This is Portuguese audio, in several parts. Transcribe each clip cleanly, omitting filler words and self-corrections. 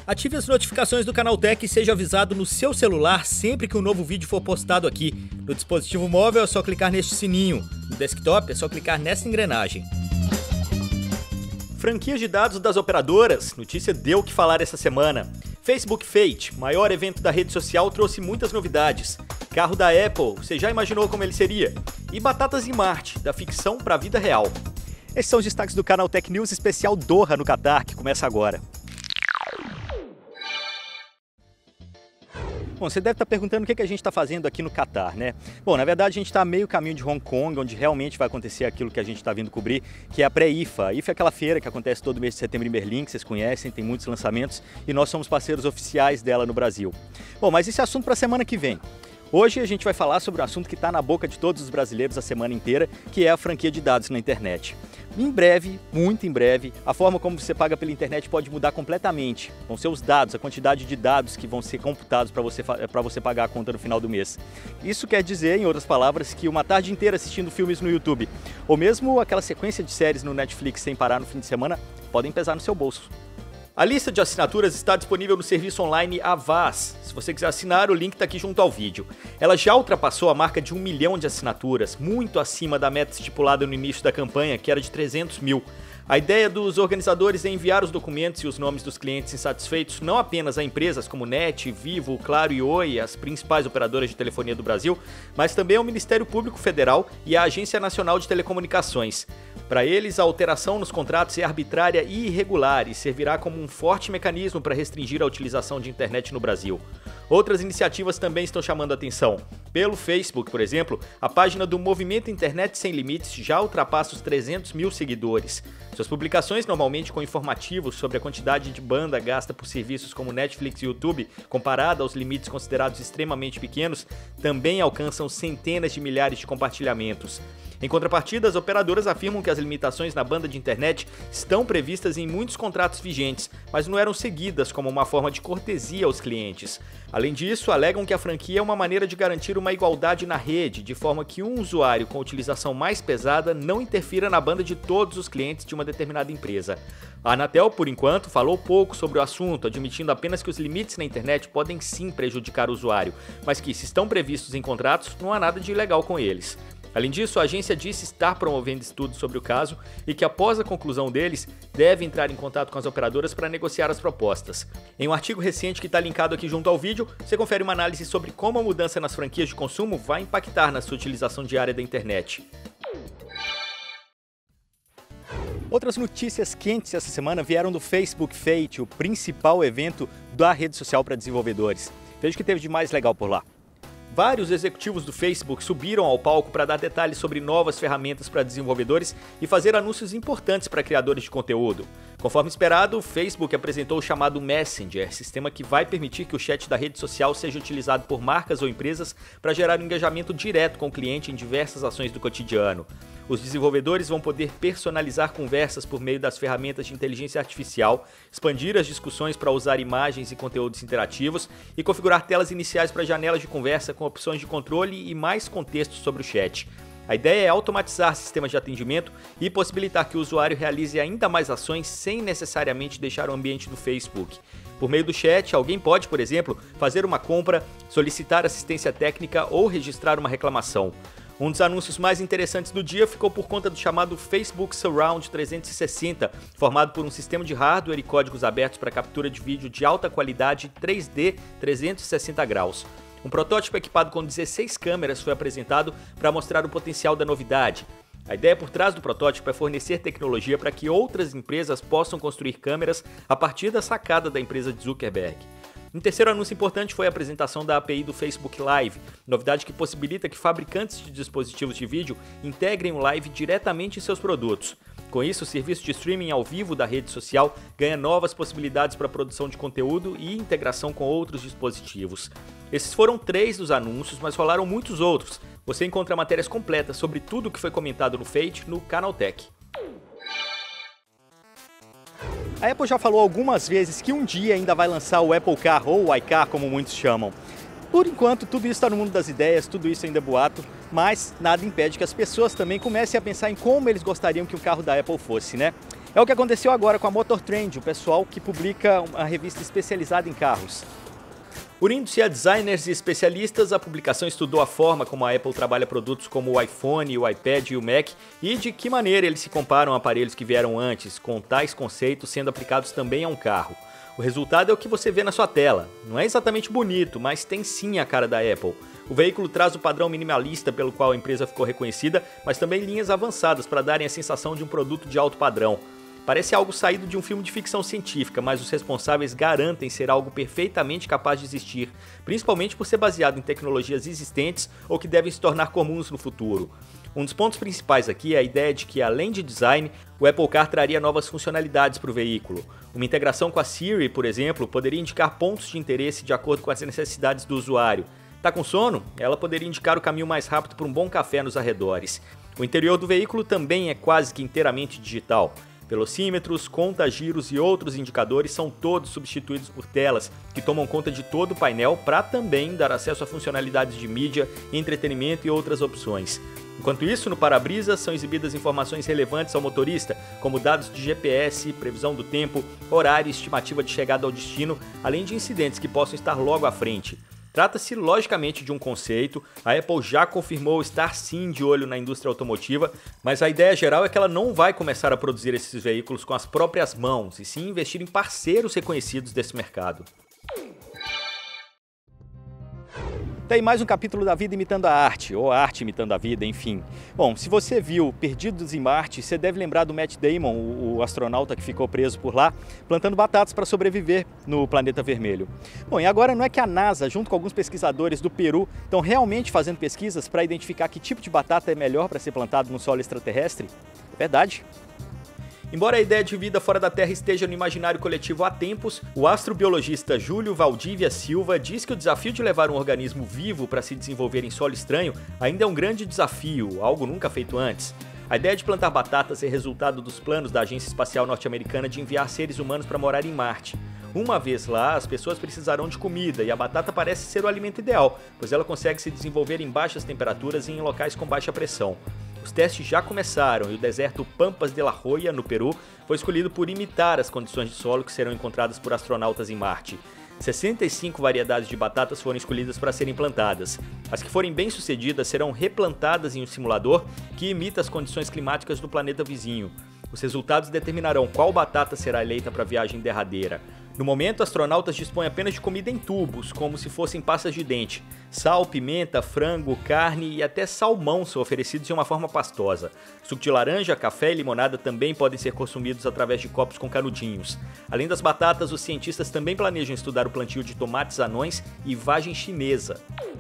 Ative as notificações do Canaltech e seja avisado no seu celular sempre que um novo vídeo for postado aqui. No dispositivo móvel é só clicar neste sininho, no desktop é só clicar nessa engrenagem. Franquias de dados das operadoras, notícia deu o que falar essa semana. Facebook Fate, maior evento da rede social, trouxe muitas novidades. Carro da Apple, você já imaginou como ele seria? E Batatas em Marte, da ficção para a vida real. Esses são os destaques do Canaltech News especial Doha no Catar, que começa agora. Bom, você deve estar perguntando o que a gente está fazendo aqui no Catar, né? Bom, na verdade a gente está a meio caminho de Hong Kong, onde realmente vai acontecer aquilo que a gente está vindo cobrir, que é a pré-IFA. A IFA é aquela feira que acontece todo mês de setembro em Berlim, que vocês conhecem, tem muitos lançamentos e nós somos parceiros oficiais dela no Brasil. Bom, mas esse é assunto para a semana que vem. Hoje a gente vai falar sobre um assunto que está na boca de todos os brasileiros a semana inteira, que é a franquia de dados na internet. Em breve, muito em breve, a forma como você paga pela internet pode mudar completamente. Vão ser os dados, a quantidade de dados que vão ser computados para você pagar a conta no final do mês. Isso quer dizer, em outras palavras, que uma tarde inteira assistindo filmes no YouTube, ou mesmo aquela sequência de séries no Netflix sem parar no fim de semana, podem pesar no seu bolso. A lista de assinaturas está disponível no serviço online Havas. Se você quiser assinar, o link está aqui junto ao vídeo. Ela já ultrapassou a marca de 1 milhão de assinaturas, muito acima da meta estipulada no início da campanha, que era de 300 mil. A ideia dos organizadores é enviar os documentos e os nomes dos clientes insatisfeitos não apenas a empresas como NET, Vivo, Claro e Oi, as principais operadoras de telefonia do Brasil, mas também ao Ministério Público Federal e à Agência Nacional de Telecomunicações. Para eles, a alteração nos contratos é arbitrária e irregular e servirá como um forte mecanismo para restringir a utilização de internet no Brasil. Outras iniciativas também estão chamando a atenção. Pelo Facebook, por exemplo, a página do Movimento Internet Sem Limites já ultrapassa os 300 mil seguidores. Suas publicações, normalmente com informativos sobre a quantidade de banda gasta por serviços como Netflix e YouTube, comparada aos limites considerados extremamente pequenos, também alcançam centenas de milhares de compartilhamentos. Em contrapartida, as operadoras afirmam que as limitações na banda de internet estão previstas em muitos contratos vigentes, mas não eram seguidas como uma forma de cortesia aos clientes. Além disso, alegam que a franquia é uma maneira de garantir uma igualdade na rede, de forma que um usuário com utilização mais pesada não interfira na banda de todos os clientes de uma determinada empresa. A Anatel, por enquanto, falou pouco sobre o assunto, admitindo apenas que os limites na internet podem sim prejudicar o usuário, mas que, se estão previstos em contratos, não há nada de ilegal com eles. Além disso, a agência disse estar promovendo estudos sobre o caso e que, após a conclusão deles, deve entrar em contato com as operadoras para negociar as propostas. Em um artigo recente que está linkado aqui junto ao vídeo, você confere uma análise sobre como a mudança nas franquias de consumo vai impactar na sua utilização diária da internet. Outras notícias quentes essa semana vieram do Facebook Fate, o principal evento da rede social para desenvolvedores. Veja o que teve de mais legal por lá. Vários executivos do Facebook subiram ao palco para dar detalhes sobre novas ferramentas para desenvolvedores e fazer anúncios importantes para criadores de conteúdo. Conforme esperado, o Facebook apresentou o chamado Messenger, sistema que vai permitir que o chat da rede social seja utilizado por marcas ou empresas para gerar um engajamento direto com o cliente em diversas ações do cotidiano. Os desenvolvedores vão poder personalizar conversas por meio das ferramentas de inteligência artificial, expandir as discussões para usar imagens e conteúdos interativos e configurar telas iniciais para janelas de conversa com opções de controle e mais contextos sobre o chat. A ideia é automatizar sistemas de atendimento e possibilitar que o usuário realize ainda mais ações sem necessariamente deixar o ambiente do Facebook. Por meio do chat, alguém pode, por exemplo, fazer uma compra, solicitar assistência técnica ou registrar uma reclamação. Um dos anúncios mais interessantes do dia ficou por conta do chamado Facebook Surround 360, formado por um sistema de hardware e códigos abertos para captura de vídeo de alta qualidade 3D 360 graus. Um protótipo equipado com 16 câmeras foi apresentado para mostrar o potencial da novidade. A ideia por trás do protótipo é fornecer tecnologia para que outras empresas possam construir câmeras a partir da sacada da empresa de Zuckerberg. Um terceiro anúncio importante foi a apresentação da API do Facebook Live, novidade que possibilita que fabricantes de dispositivos de vídeo integrem o Live diretamente em seus produtos. Com isso, o serviço de streaming ao vivo da rede social ganha novas possibilidades para a produção de conteúdo e integração com outros dispositivos. Esses foram 3 dos anúncios, mas rolaram muitos outros. Você encontra matérias completas sobre tudo o que foi comentado no Fate no Canaltech. A Apple já falou algumas vezes que um dia ainda vai lançar o Apple Car, ou o iCar, como muitos chamam. Por enquanto, tudo isso está no mundo das ideias, tudo isso ainda é boato, mas nada impede que as pessoas também comecem a pensar em como eles gostariam que o carro da Apple fosse, né? É o que aconteceu agora com a Motor Trend, o pessoal que publica uma revista especializada em carros. Unindo-se a designers e especialistas, a publicação estudou a forma como a Apple trabalha produtos como o iPhone, o iPad e o Mac e de que maneira eles se comparam a aparelhos que vieram antes, com tais conceitos sendo aplicados também a um carro. O resultado é o que você vê na sua tela. Não é exatamente bonito, mas tem sim a cara da Apple. O veículo traz o padrão minimalista pelo qual a empresa ficou reconhecida, mas também linhas avançadas para darem a sensação de um produto de alto padrão. Parece algo saído de um filme de ficção científica, mas os responsáveis garantem ser algo perfeitamente capaz de existir, principalmente por ser baseado em tecnologias existentes ou que devem se tornar comuns no futuro. Um dos pontos principais aqui é a ideia de que, além de design, o Apple Car traria novas funcionalidades para o veículo. Uma integração com a Siri, por exemplo, poderia indicar pontos de interesse de acordo com as necessidades do usuário. Tá com sono? Ela poderia indicar o caminho mais rápido para um bom café nos arredores. O interior do veículo também é quase que inteiramente digital. Velocímetros, conta-giros e outros indicadores são todos substituídos por telas que tomam conta de todo o painel para também dar acesso a funcionalidades de mídia, entretenimento e outras opções. Enquanto isso, no para-brisa são exibidas informações relevantes ao motorista, como dados de GPS, previsão do tempo, horário e estimativa de chegada ao destino, além de incidentes que possam estar logo à frente. Trata-se, logicamente, de um conceito, a Apple já confirmou estar sim de olho na indústria automotiva, mas a ideia geral é que ela não vai começar a produzir esses veículos com as próprias mãos, e sim investir em parceiros reconhecidos desse mercado. Tem mais um capítulo da vida imitando a arte, ou a arte imitando a vida, enfim. Bom, se você viu Perdidos em Marte, você deve lembrar do Matt Damon, o astronauta que ficou preso por lá, plantando batatas para sobreviver no planeta vermelho. Bom, e agora não é que a NASA, junto com alguns pesquisadores do Peru, estão realmente fazendo pesquisas para identificar que tipo de batata é melhor para ser plantado no solo extraterrestre? É verdade. Embora a ideia de vida fora da Terra esteja no imaginário coletivo há tempos, o astrobiologista Júlio Valdívia Silva diz que o desafio de levar um organismo vivo para se desenvolver em solo estranho ainda é um grande desafio, algo nunca feito antes. A ideia de plantar batatas é resultado dos planos da Agência Espacial Norte-Americana de enviar seres humanos para morar em Marte. Uma vez lá, as pessoas precisarão de comida e a batata parece ser o alimento ideal, pois ela consegue se desenvolver em baixas temperaturas e em locais com baixa pressão. Os testes já começaram e o deserto Pampas de la Joya, no Peru, foi escolhido por imitar as condições de solo que serão encontradas por astronautas em Marte. 65 variedades de batatas foram escolhidas para serem plantadas. As que forem bem-sucedidas serão replantadas em um simulador que imita as condições climáticas do planeta vizinho. Os resultados determinarão qual batata será eleita para a viagem derradeira. No momento, astronautas dispõem apenas de comida em tubos, como se fossem pastas de dente. Sal, pimenta, frango, carne e até salmão são oferecidos de uma forma pastosa. Suco de laranja, café e limonada também podem ser consumidos através de copos com canudinhos. Além das batatas, os cientistas também planejam estudar o plantio de tomates anões e vagem chinesa.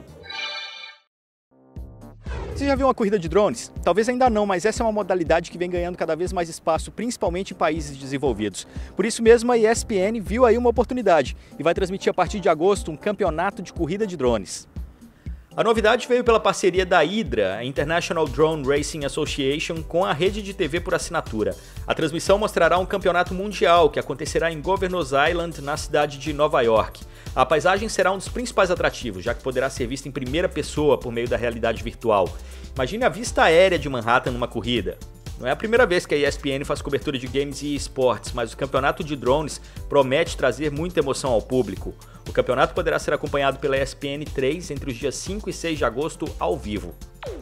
Você já viu uma corrida de drones? Talvez ainda não, mas essa é uma modalidade que vem ganhando cada vez mais espaço, principalmente em países desenvolvidos. Por isso mesmo, a ESPN viu aí uma oportunidade e vai transmitir a partir de agosto um campeonato de corrida de drones. A novidade veio pela parceria da Hydra, a International Drone Racing Association, com a rede de TV por assinatura. A transmissão mostrará um campeonato mundial que acontecerá em Governor's Island, na cidade de Nova York. A paisagem será um dos principais atrativos, já que poderá ser vista em primeira pessoa por meio da realidade virtual. Imagine a vista aérea de Manhattan numa corrida. Não é a primeira vez que a ESPN faz cobertura de games e esportes, mas o campeonato de drones promete trazer muita emoção ao público. O campeonato poderá ser acompanhado pela ESPN 3 entre os dias 5 e 6 de agosto ao vivo.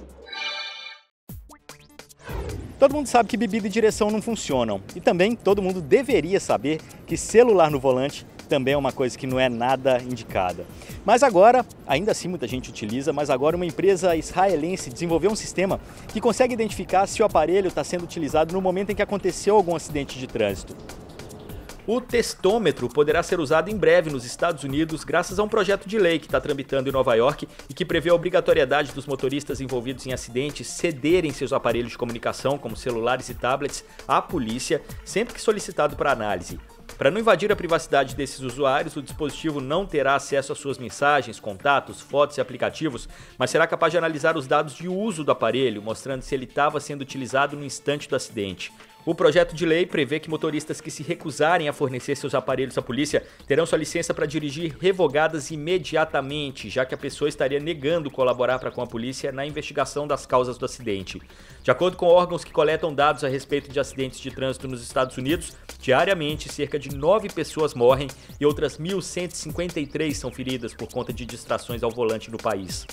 Todo mundo sabe que bebida e direção não funcionam. E também todo mundo deveria saber que celular no volante também é uma coisa que não é nada indicada. Mas agora, ainda assim muita gente utiliza, mas agora uma empresa israelense desenvolveu um sistema que consegue identificar se o aparelho está sendo utilizado no momento em que aconteceu algum acidente de trânsito. O testômetro poderá ser usado em breve nos Estados Unidos graças a um projeto de lei que está tramitando em Nova York e que prevê a obrigatoriedade dos motoristas envolvidos em acidentes cederem seus aparelhos de comunicação, como celulares e tablets, à polícia, sempre que solicitado para análise. Para não invadir a privacidade desses usuários, o dispositivo não terá acesso às suas mensagens, contatos, fotos e aplicativos, mas será capaz de analisar os dados de uso do aparelho, mostrando se ele estava sendo utilizado no instante do acidente. O projeto de lei prevê que motoristas que se recusarem a fornecer seus aparelhos à polícia terão sua licença para dirigir revogadas imediatamente, já que a pessoa estaria negando colaborar com a polícia na investigação das causas do acidente. De acordo com órgãos que coletam dados a respeito de acidentes de trânsito nos Estados Unidos, diariamente cerca de 9 pessoas morrem e outras 1.153 são feridas por conta de distrações ao volante no país.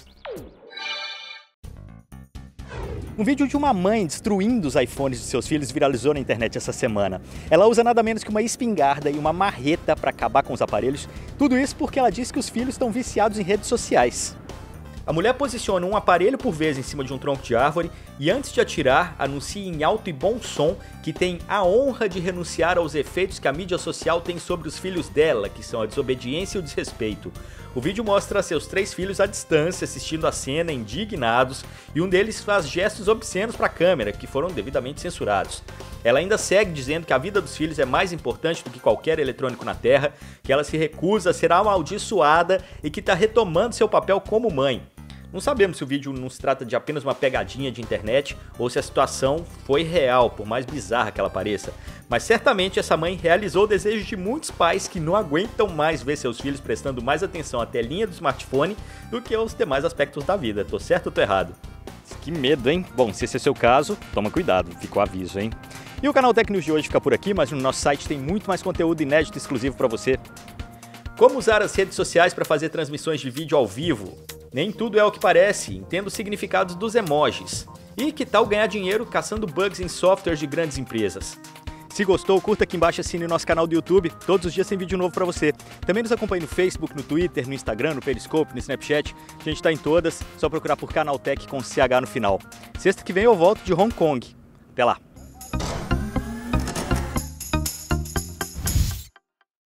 Um vídeo de uma mãe destruindo os iPhones de seus filhos viralizou na internet essa semana. Ela usa nada menos que uma espingarda e uma marreta para acabar com os aparelhos, tudo isso porque ela diz que os filhos estão viciados em redes sociais. A mulher posiciona um aparelho por vez em cima de um tronco de árvore e antes de atirar, anuncia em alto e bom som que tem a honra de renunciar aos efeitos que a mídia social tem sobre os filhos dela, que são a desobediência e o desrespeito. O vídeo mostra seus 3 filhos à distância assistindo a cena indignados e um deles faz gestos obscenos para a câmera, que foram devidamente censurados. Ela ainda segue dizendo que a vida dos filhos é mais importante do que qualquer eletrônico na Terra, que ela se recusa a ser amaldiçoada e que está retomando seu papel como mãe. Não sabemos se o vídeo não se trata de apenas uma pegadinha de internet ou se a situação foi real, por mais bizarra que ela pareça. Mas certamente essa mãe realizou o desejo de muitos pais que não aguentam mais ver seus filhos prestando mais atenção à telinha do smartphone do que aos demais aspectos da vida. Tô certo ou tô errado? Que medo, hein? Bom, se esse é o seu caso, toma cuidado, fica o aviso, hein? E o canal Tech News de hoje fica por aqui, mas no nosso site tem muito mais conteúdo inédito e exclusivo para você. Como usar as redes sociais para fazer transmissões de vídeo ao vivo? Nem tudo é o que parece, entenda os significados dos emojis. E que tal ganhar dinheiro caçando bugs em softwares de grandes empresas? Se gostou, curta aqui embaixo e assine o nosso canal do YouTube. Todos os dias tem vídeo novo para você. Também nos acompanhe no Facebook, no Twitter, no Instagram, no Periscope, no Snapchat. A gente está em todas, só procurar por Canaltech com CH no final. Sexta que vem eu volto de Hong Kong. Até lá!